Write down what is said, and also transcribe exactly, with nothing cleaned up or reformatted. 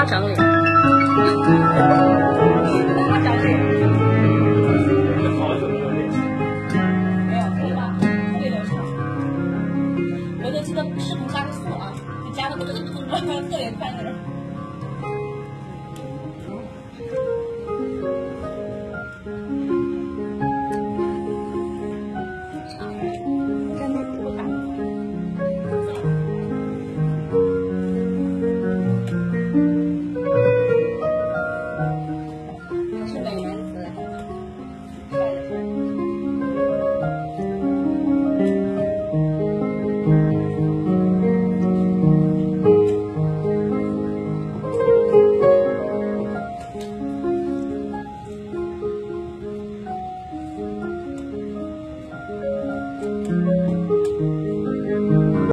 长脸。 妈长脸。 好久没有练习。 没有，可以吧？特别流畅。我就记得视频加个速啊，就加的特别快那种。